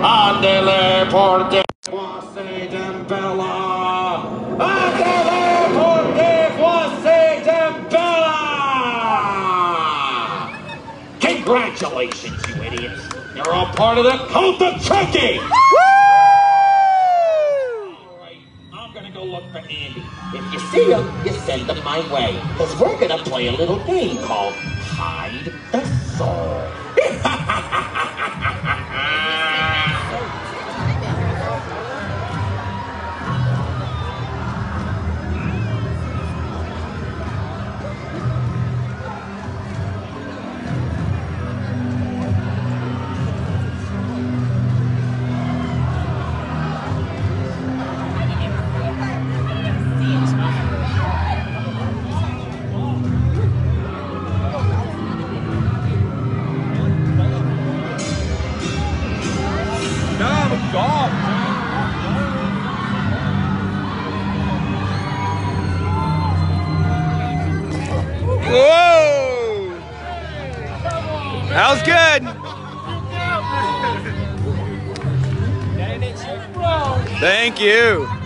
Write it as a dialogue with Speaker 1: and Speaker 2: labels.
Speaker 1: Andele porte Voici Dembella! Andele porte Voici Dembella! Congratulations, you idiots! You're all part of the cult of Chucky! Alright, I'm gonna go look for Andy. If you see him, you send him my way. Because we're gonna play a little game called Hide the Soul.
Speaker 2: Whoa! That was good. Thank you.